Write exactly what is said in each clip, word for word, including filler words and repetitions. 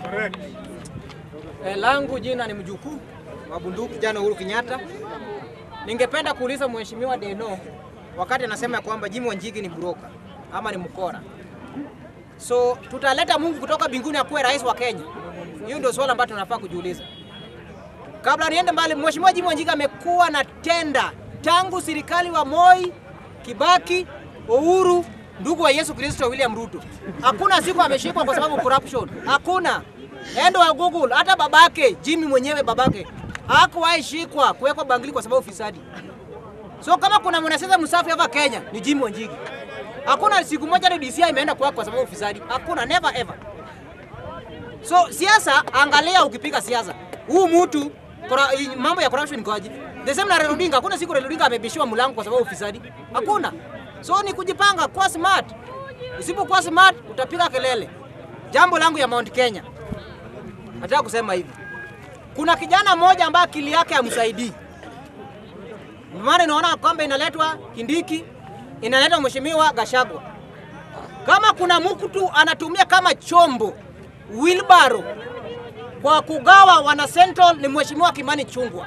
E, langu jina ni mjukuu wa bunduki jana Uhuru Kenyatta. Ningependa kuuliza mheshimiwa Deno wakati anasema kwamba Jimmy Wanjigi ni broker ama ni mkora. So tutaleta Mungu kutoka mbinguni akuwe rais wa Kenya. Hiyo ndio swali ambalo tunafaa kujiuliza. Kabla niende mbali, mheshimiwa Jimmy Wanjigi amekuwa na tenda tangu serikali wa Moi, Kibaki, Uhuru, ndugu wa Yesu Kristo William Ruto. Hakuna siku ameshikwa kwa sababu corruption. Hakuna. Endo wa Google, hata babake, Jimmy mwenyewe babake, hakuwahi shikwa kuwekwa bangili kwa sababu fisadi. So kama kuna mwanasiasa msafi hapa Kenya ni Jimmy Wanjigi. Hakuna siku moja ni D C I imeenda kwa kwa sababu fisadi. Hakuna, never ever. So siasa, angalia ukipiga siasa. Huu mtu mambo ya corruption kwaje? The same na Raila Odinga, hakuna siku Raila Odinga amebishiwa mlango kwa sababu fisadi. Hakuna. So ni kujipanga, kwa smart. Usipokuwa smart utapiga kelele. Jambo langu ya Mount Kenya, nataka kusema hivi. Kuna kijana mmoja ambaye akili yake hamsaidii. Maana naona kwamba inaletwa Kindiki, inaletwa mheshimiwa Gachagua. Kama kuna mtu anatumia kama chombo wheelbarrow kwa kugawa wana Central ni mheshimiwa Kimani Chungwa.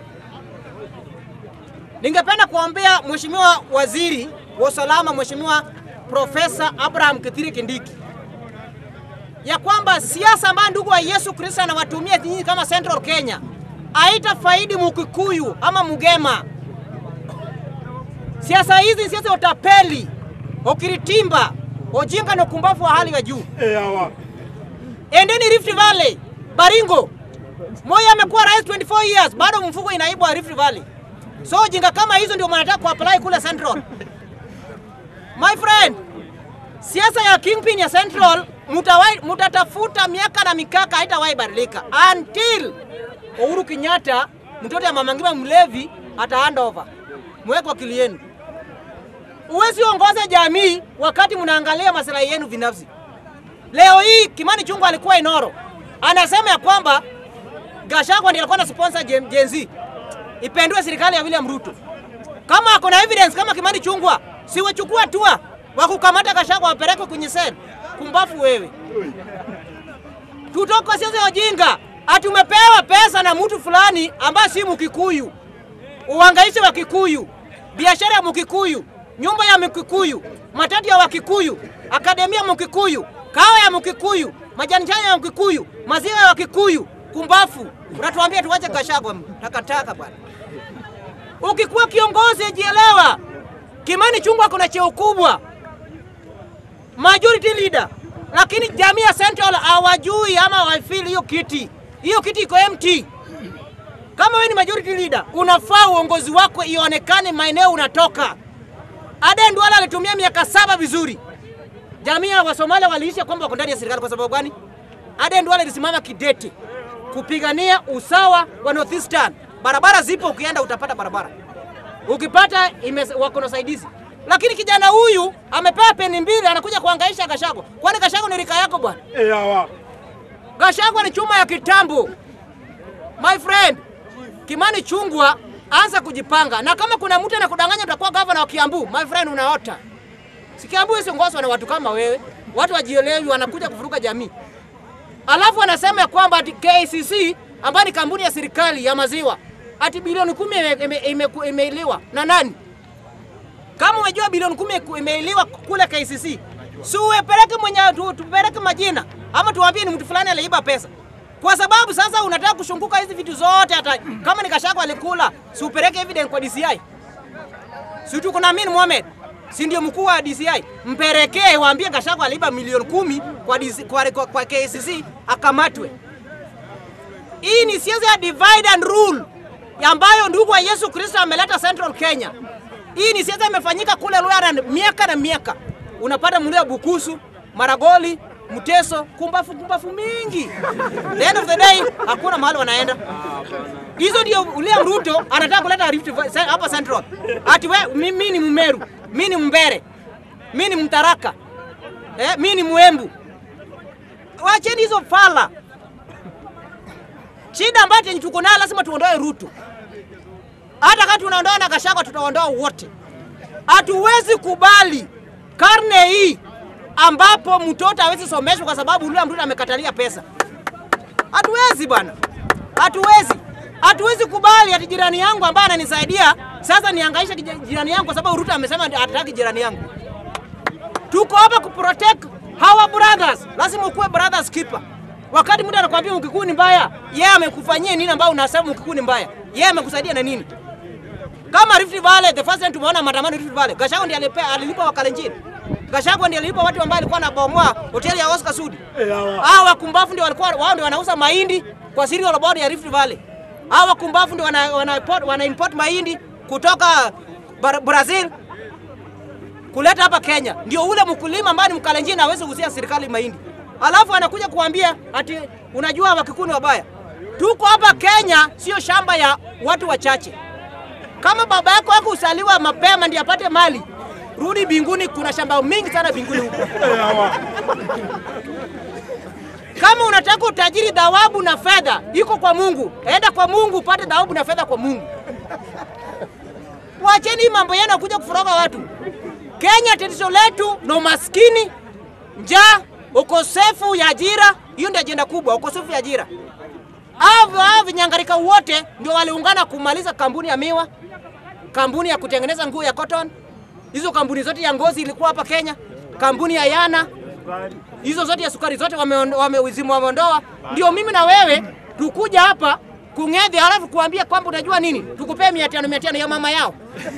Ningependa kuambia mheshimiwa waziri wa usalama, mheshimiwa Profesa Abraham Kithure Kindiki, ya kwamba siasa ambayo ndugu wa Yesu Kristo anawatumia nyinyi kama Central Kenya haita faidi Mkikuyu ama Mugema. Siasa hizi siasa utapeli, ukiritimba, ujinga na kumbafu wa hali ya juu. Endeni Rift Valley, Baringo. Moi amekuwa rais twenty-four years, bado mfuko inaibwa Rift Valley. So ujinga kama hizo ndio mnataka kuapply kule Central. My friend, siasa ya kingpin ya Central mutawai mutatafuta miaka na mikaka haitawahi badilika until Uhuru Kenyatta mtoto ya mama Ngima mlevi ata hand over. Mweke akili yenu. Uwezi ongoza jamii wakati mnaangalia maslahi yenu binafsi. Leo hii Kimani Chungwa alikuwa Inoro. Anasema ya kwamba Gachagua ndiye alikuwa na sponsor Gen Z. Ipendwe serikali ya William Ruto. Kama kuna evidence kama Kimani Chungwa, siwachukua hatua wakukamata Gachagua wapeleke kwenye sel. Kumbafu wewe. Tutoka siasa ya ujinga. Atumepewa pesa na mtu fulani ambaye si Mkikuyu. Uhangaishe wa Kikuyu, biashara ya Mkikuyu, nyumba ya Mkikuyu, matatu ya Wakikuyu, akademia ya Mkikuyu, kawa ya Mkikuyu, majani chai ya Mkikuyu, maziwa ya Wakikuyu. Kumbafu. Unatuambia tuache Gachagua takataka bwana. Ukikuwa kiongozi jielewa. Kimani Chungwa kuna cheo kubwa, majority leader, lakini jamii ya Central hawajui ama hawafeel hiyo kiti. Hiyo kiti iko empty. Kama wewe ni majority leader, unafaa uongozi wako ionekane maeneo unatoka. Aden Duale alitumia miaka saba vizuri. Jamii ya Wasomali waliisha kwamba wako ndani ya serikali kwa sababu gani? Aden Duale alisimama kidete kupigania usawa wa Northeastern. Barabara zipo, ukienda utapata barabara. Ukipata wako na saidizi. Lakini kijana huyu amepewa peni mbili anakuja kuhangaisha Gachagua. Kwani Gachagua ni rika yako bwana? Eh hawa. Gachagua ni chuma ya kitambo. My friend, Kimani Chungwa anza kujipanga. Na kama kuna mtu anakudanganya utakuwa governor wa Kiambu, my friend unaota. Si Kiambu isiongozwa na watu kama wewe. Watu wajielewi wanakuja kuvuruga jamii. Alafu anasema kwamba K C C ambayo ni kampuni ya serikali ya maziwa ati bilioni kumi imeiliwa na nani? Kama unajua bilioni kumi imeiliwa kule K C C, si upeleke mwenye tupeleke majina ama tuambie ni mtu fulani aliiba pesa. Kwa sababu sasa unataka kushunguka hizi vitu zote, hata kama ni Gachagua alikula, si upeleke evidence kwa D C I. Si tu kuna Amin Mohamed, si ndio mkuu wa D C I, mpelekee waambie Gachagua aliiba milioni kumi kwa, kwa, kwa, kwa K C C akamatwe. Hii ni siasa ya divide and rule ambayo ndugu wa Yesu Kristo ameleta Central Kenya. Hii ni siasa imefanyika kule Luara miaka na miaka. Unapata mlio Bukusu, Maragoli, Muteso, kumbafu kumbafu mingi. The end of the day hakuna mahali wanaenda. Hizo ndio William Ruto anataka kuleta Rift hapa Central. Ati we mimi ni Mmeru, mimi ni Mbere, mimi ni Mtaraka. Eh, mimi ni Muembu. Wacheni hizo fala. Shida ambayo tuko nayo lazima tuondoe Ruto. Hata kama tunaondoa na Gachagua tutaondoa wote. Hatuwezi kubali karne hii ambapo mtoto hawezi someshwa kwa sababu yule mtu amekatalia pesa. Hatuwezi bwana. Hatuwezi. Hatuwezi kubali ati jirani yangu ambaye ananisaidia sasa nihangaisha jirani yangu kwa sababu Ruto amesema hataki jirani yangu. Tuko hapa ku protect our brothers. Lazima ukuwe brothers keeper. Wakati mtu anakuambia Mkikuyu ni mbaya, yeye amekufanyia nini ambao unasema Mkikuyu ni mbaya? Yeye amekusaidia na nini? Kama Rift Valley, the first time tumeona maandamano Rift Valley, Gachagua ndiye alipea alilipa Wakalenjin. Gachagua ndiye alilipa watu ambao walikuwa wanabomoa hoteli ya Oscar Sudi. Hao wakumbafu ndio walikuwa wao ndio wanauza mahindi kwa cereal board ya Rift Valley. Hao wakumbafu ndio wana wana import, wana import mahindi kutoka Brazil kuleta hapa Kenya. Ndio ule mkulima ambaye ni Mkalenjin hawezi kuuzia serikali mahindi. Alafu anakuja kuambia ati unajua Wakikuyu wabaya. Tuko hapa Kenya sio shamba ya watu wachache. Kama baba yako hakusaliwa mapema ndiye apate mali, rudi binguni, kuna shamba mingi sana binguni huko. Kama unataka utajiri, dhawabu na fedha iko kwa Mungu. Enda kwa Mungu upate dhawabu na fedha kwa Mungu. Waacheni mambo yenu kuja kufuroga watu. Kenya tatizo letu na umaskini, njaa, ukosefu ya ajira, hiyo ndio ajenda kubwa, ukosefu ya ajira. Hao hao vinyangarika wote ndio waliungana kumaliza kampuni ya miwa, kampuni ya kutengeneza nguo ya cotton. Hizo kampuni zote ya ngozi ilikuwa hapa Kenya, kampuni ya yana, hizo zote ya sukari zote wamewizimu wameondoa. Ndio mimi na wewe tukuja hapa kung'edhi halafu kuambia kwamba unajua nini? Tukupee mia tano mia tano ya mama yao.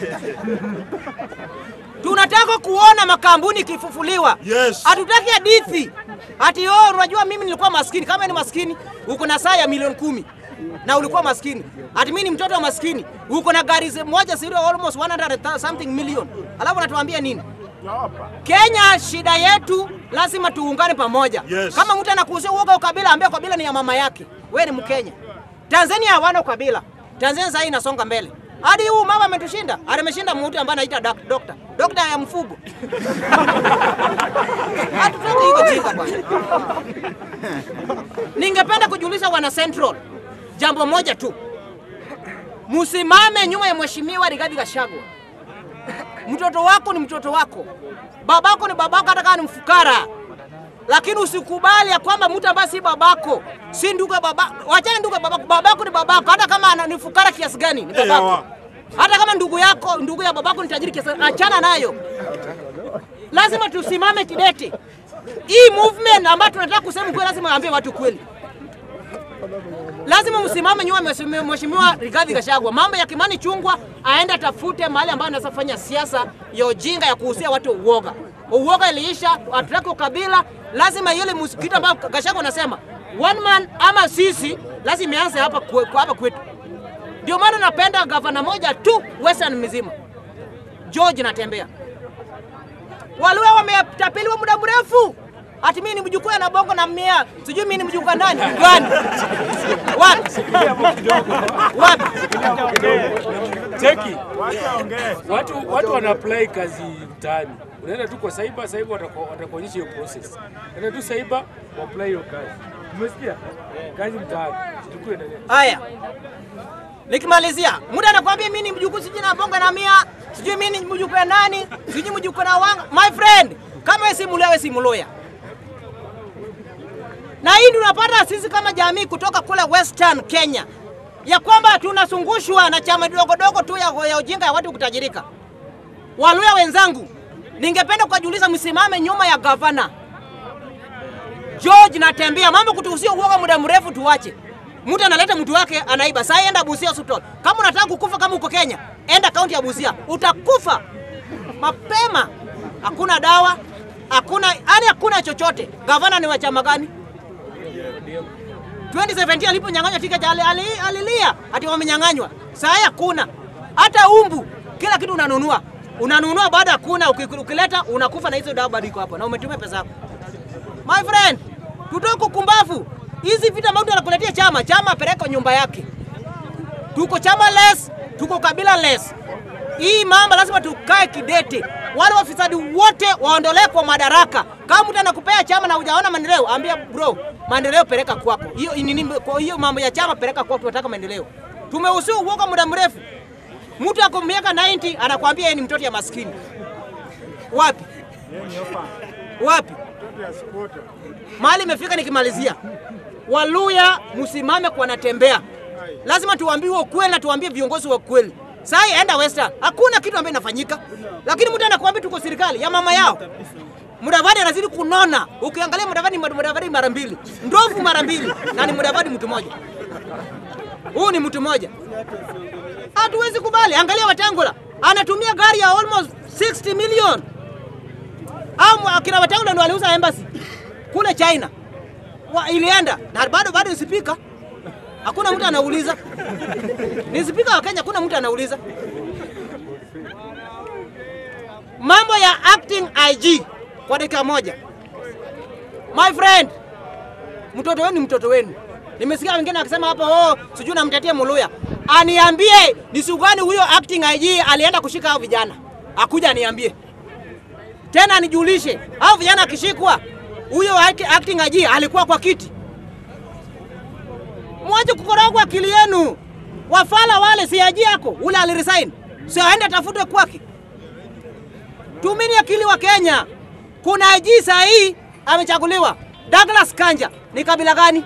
Tunataka kuona makampuni kifufuliwa. Yes. Hatutaki hadithi. Ati oh unajua mimi nilikuwa maskini. Kama ni maskini, uko na saa ya milioni kumi na ulikuwa maskini. Ati mimi ni mtoto wa maskini. Uko na gari moja zero almost one hundred something million. Alafu unatuambia nini? Kenya shida yetu lazima tuungane pamoja. Yes. Kama mtu anakuhusia uoga ukabila, ambia kabila ni ya mama yake. Wewe ni Mkenya. Tanzania hawana kabila. Tanzania sasa inasonga mbele. Hadi huu mama ametushinda. Ameshinda mtu ambaye anaita dokta. Dokta ya mfugo. Hatutaki hiyo jinga bwana. Ningependa kujulisha wana Central jambo moja tu. Musimame nyuma ya mheshimiwa Rigathi Gachagua. Mtoto wako ni mtoto wako. Babako ni babako hata kama ni mfukara. Lakini usikubali ya kwamba mtu ambaye si babako, si ndugu ya babako. Wachana ndugu ya babako, babako ni babako hata kama ni fukara kiasi gani ni babako. Hata kama ndugu yako, ndugu ya babako ni tajiri kiasi, achana nayo. Lazima tusimame kidete. Hii movement ambayo tunataka kusema kweli lazima waambie watu kweli. Lazima msimame nyuma mheshimiwa Rigathi Gachagua. Mambo ya Kimani Chungwa aenda tafute mahali ambapo anaweza fanya siasa ya ujinga ya kuhusia watu uoga. Uoga iliisha, hatutaki ukabila. Lazima yule msikiti ambao Gachagua anasema one man ama sisi lazima ianze hapa kwa hapa kwetu. Ndio maana napenda gavana moja tu Western mzima, George Natembea. Walio wametapeliwa muda mrefu. Ati mimi ni mjukuu na bongo na mmea. Sijui mimi ni mjukuu nani? Gani? Wapi? Wapi? Cheki. Watu watu wana apply kazi mtaani. Unaenda tu kwa cyber, cyber watakuonyesha hiyo process. Unaenda tu cyber, apply hiyo kazi. Umesikia? Kazi mtaani. Chukue ndio. Haya. Nikimalizia, muda anakuambia mimi ni mjukuu sijui na bongo na mia, sijui mimi ni mjukuu nani, sijui mjukuu na wanga. My friend, kama wewe si mloya, wewe si mloya. Na hii tunapata sisi kama jamii kutoka kule Western Kenya ya kwamba tunasungushwa na chama dogo dogo tu ya, ya ujinga ya watu kutajirika. Waluya wenzangu, ningependa kuwajulisha msimame nyuma ya gavana George Natembea. Mambo kutuhusia uoga muda mrefu tuache. Mtu analeta mtu wake anaiba. Sasa enda Busia hospital. Kama unataka kukufa kama uko Kenya, enda kaunti ya Busia. Utakufa mapema. Hakuna dawa, hakuna yani hakuna chochote. Gavana ni wa chama gani? twenty seventeen aliponyang'anywa tiketi alilia ati wamenyang'anywa. Sasa hakuna. Hata umbu kila kitu unanunua. Unanunua baada ya kuna ukileta unakufa na hizo dawa bado iko hapo na umetumia pesa yako. My friend, tutoke kukumbavu. Hizi vita ambavyo anakuletea chama, chama peleka nyumba yake. Tuko chama less, tuko kabila less. Hii mambo lazima tukae kidete. Wale wafisadi wote waondolewe kwa madaraka. Kama mtu anakupea chama na hujaona maendeleo, ambia bro, maendeleo peleka kwako. Hiyo nini kwa hiyo mambo ya chama peleka kwako, tunataka maendeleo. Tumehusiwa uoga muda mrefu. Mtu ako miaka ninety anakuambia yeye ni mtoto ya maskini. Wapi? Wapi? Mahali imefika nikimalizia. Waluya msimame kwa natembea. Lazima tuambiwe ukweli na tuambie viongozi wa kweli. Sai enda Western, hakuna kitu ambacho inafanyika. Lakini mtu anakuambia tuko serikali ya mama yao. Mudavadi anazidi kunona. Ukiangalia Mudavadi Mudavadi mara mbili. Ndovu mara mbili. Na ni Mudavadi mtu mmoja. Huu ni mtu mmoja. Hatuwezi kubali. Angalia Wetangula. Anatumia gari ya almost sixty million. Au akina Wetangula ndio aliuza embassy kule China. Wa ilienda na bado bado spika. Hakuna mtu anauliza. Ni spika wa Kenya, hakuna mtu anauliza. Mambo ya acting I G kwa dakika moja. My friend, mtoto wenu mtoto wenu. Nimesikia wengine wakisema hapa oh sijui namtetea Muluya. Aniambie ni siku gani huyo acting I G alienda kushika hao vijana. Akuja aniambie. Tena anijulishe. Hao vijana akishikwa huyo acting I G alikuwa kwa kiti. Mwaje kukorogwa akili yenu. Wafala wale si I G yako, ule aliresign. Si aende tafute kwake. Tumini akili wa Kenya. Kuna I G sahi amechaguliwa. Douglas Kanja ni kabila gani?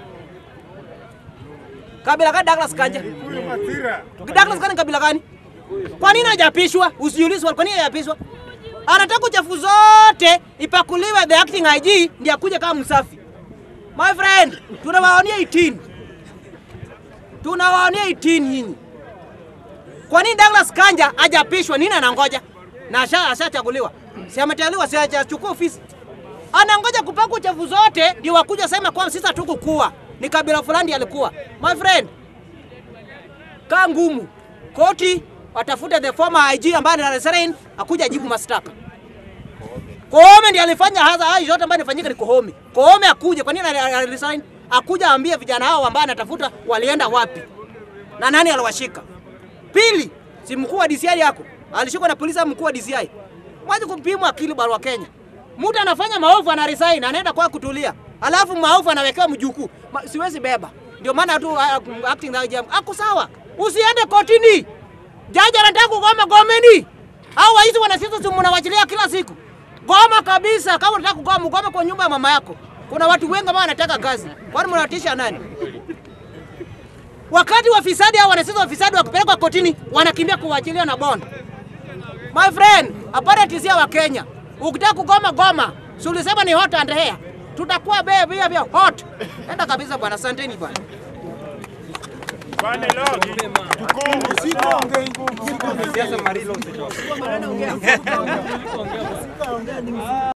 Kabila gani Douglas Kanja? Douglas Kanja kabila gani? Kwa nini hajapishwa? Usiulizwe kwa nini hajapishwa? Anataka uchafu zote ipakuliwe the acting I G ndiye akuje kama msafi. My friend, tunawaonia eighteen. Tunawaonia eighteen nyinyi. Kwa nini Douglas Kanja hajapishwa? Nini anangoja? Na ashachaguliwa. Si ameteuliwa, si hajachukua ofisi. Anangoja kupaka uchafu zote ndio wakuja sema kwa sisi hatukukuwa. Ni kabila fulani alikuwa. My friend, kaa ngumu. Koti watafute the former I G ambaye anaresign akuja jibu mashtaka. Koome ndiye alifanya hasa hayo yote ambayo inafanyika ni Koome. Koome akuje, kwa nini anaresign? Akuja ambie vijana hao ambao anatafuta walienda wapi. Na nani aliwashika? Pili, si mkuu wa D C I yako. Alishikwa na polisi mkuu wa D C I. Mwaje kumpimwa akili barua Kenya. Mtu anafanya maovu ana resign, anaenda kwa kutulia. Alafu maovu anawekewa mjukuu. Ma, siwezi beba. Ndio maana tu uh, acting na jam. Ako sawa. Usiende kotini. Jaji anataka kugoma gomeni. Hao waizi wanasiasa si mnawachilia kila siku. Goma kabisa. Kama unataka kugoma goma kwa nyumba ya mama yako. Kuna watu wengi ambao wanataka kazi. Kwani mnawatisha nani? Wakati wafisadi hao wanasiasa wafisadi wakipelekwa kotini wanakimbia kuachilia na bond. My friend, apparently wa Kenya. Ukitaka kugoma goma, si ulisema ni hot and hair. Tutakuwa baby ya vya hot. Enda kabisa bwana, asanteni bwana. Bwana logi. Tuko usika ongea nguvu. Siasa marilo usitoke.